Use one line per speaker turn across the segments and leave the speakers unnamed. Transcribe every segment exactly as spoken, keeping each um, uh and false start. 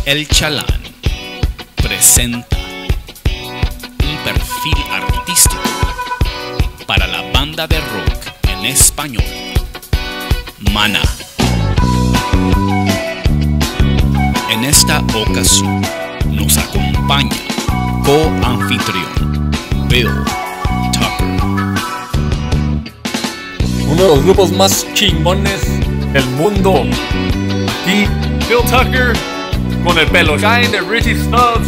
El Chalán presenta un perfil artístico para la banda de rock en español, Maná. En esta ocasión nos acompaña co-anfitrión Bill Tucker.
Uno de los grupos más chingones del mundo. Aquí Bill Tucker con el pelo shine de Richie Stubbs.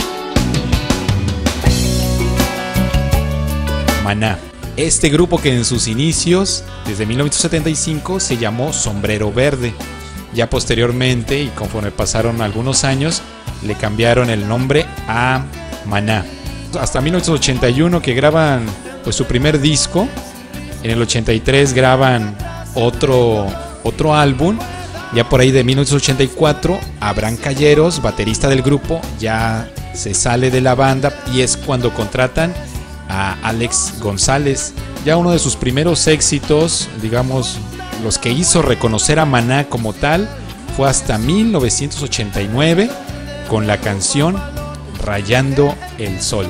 Maná. Este grupo que en sus inicios, desde mil novecientos setenta y cinco, se llamó Sombrero Verde. Ya posteriormente, y conforme pasaron algunos años, le cambiaron el nombre a Maná. Hasta mil novecientos ochenta y uno que graban pues, su primer disco. En el ochenta y tres graban otro, otro álbum. Ya por ahí de mil novecientos ochenta y cuatro, Abraham Calleros, baterista del grupo, ya se sale de la banda y es cuando contratan a Alex González. Ya uno de sus primeros éxitos, digamos, los que hizo reconocer a Maná como tal, fue hasta mil novecientos ochenta y nueve con la canción Rayando el Sol.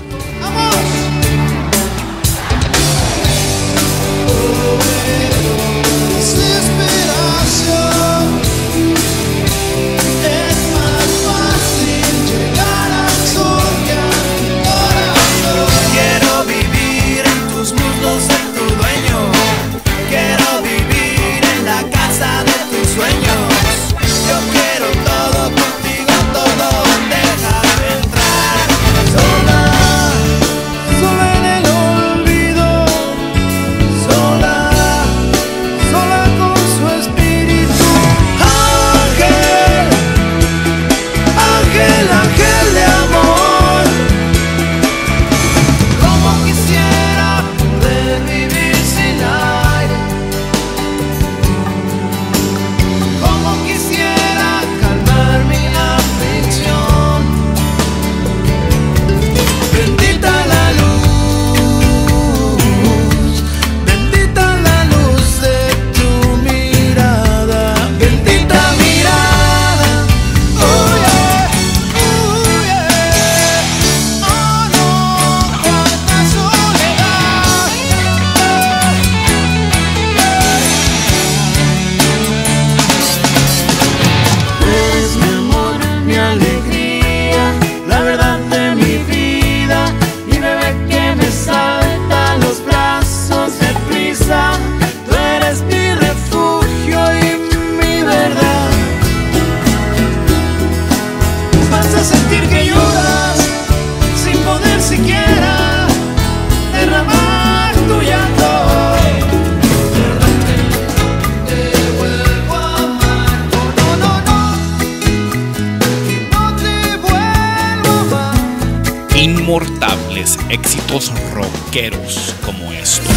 Inmortables éxitos rockeros como estos.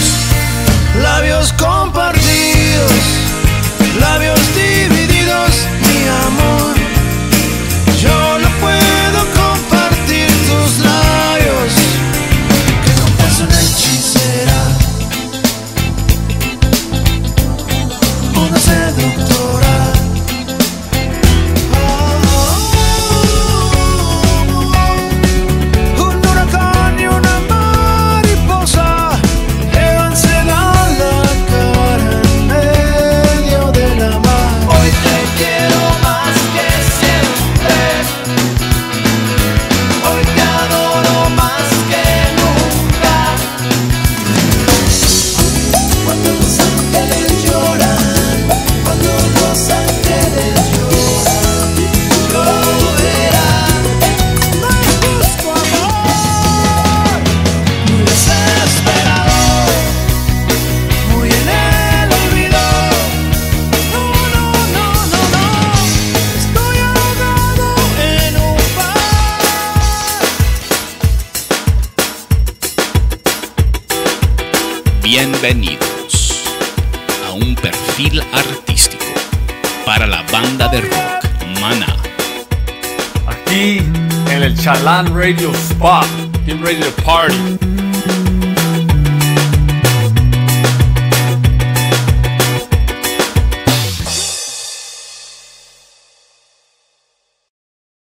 Labios compartidos, labios divididos, mi amor. Yo no puedo compartir tus labios, que no es una hechicera, una seductora.
Bienvenidos a un perfil artístico para la banda de rock Maná.
Aquí en el Chalán Radio Spot. Get ready to party.